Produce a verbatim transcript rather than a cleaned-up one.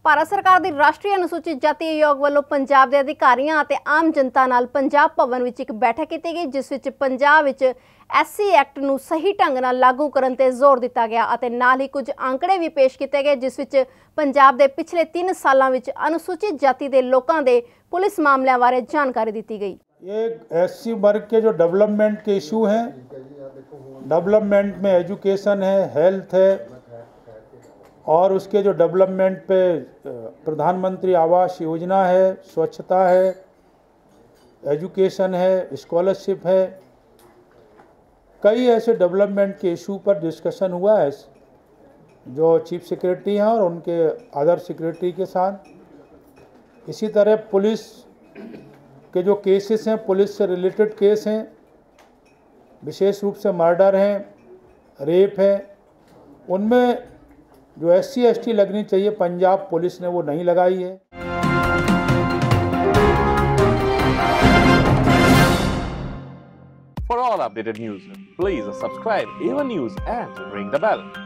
ਭਾਰਤ ਸਰਕਾਰ ਦੀ ਰਾਸ਼ਟਰੀ ਅਨੁਸੂਚਿਤ ਜਾਤੀ ਆਯੋਗ ਵੱਲੋਂ ਪੰਜਾਬ ਦੇ ਅਧਿਕਾਰੀਆਂ ਅਤੇ ਆਮ ਜਨਤਾ ਨਾਲ ਪੰਜਾਬ ਭਵਨ ਵਿੱਚ ਇੱਕ ਬੈਠਕ ਕੀਤੀ ਗਈ, ਜਿਸ ਵਿੱਚ ਪੰਜਾਬ ਵਿੱਚ ਐਸਸੀ ਐਕਟ ਨੂੰ ਸਹੀ ਢੰਗ ਨਾਲ ਲਾਗੂ ਕਰਨ ਤੇ ਜ਼ੋਰ ਦਿੱਤਾ ਗਿਆ ਅਤੇ ਨਾਲ ਹੀ ਕੁਝ ਅੰਕੜੇ ਵੀ ਪੇਸ਼ ਕੀਤੇ गए, जिस ਵਿੱਚ ਪੰਜਾਬ ਦੇ ਪਿਛਲੇ तीन ਸਾਲਾਂ ਵਿੱਚ अनुसूचित जाति ਦੇ ਲੋਕਾਂ ਦੇ पुलिस मामलों बारे जानकारी दी गई। ये एससी वर्ग के जो डेवलपमेंट के इशू हैं, डेवलपमेंट में एजुकेशन है, हेल्थ है और उसके जो डेवलपमेंट पे प्रधानमंत्री आवास योजना है, स्वच्छता है, एजुकेशन है, स्कॉलरशिप है, कई ऐसे डेवलपमेंट के इशू पर डिस्कशन हुआ है जो चीफ सेक्रेटरी हैं और उनके अदर सेक्रेटरी के साथ। इसी तरह पुलिस के जो केसेस हैं, पुलिस से रिलेटेड केस हैं, विशेष रूप से मर्डर हैं, रेप है, उनमें जो एस सी एस टी लगनी चाहिए पंजाब पुलिस ने वो नहीं लगाई है। For all updated news, please subscribe A one News and ring the bell.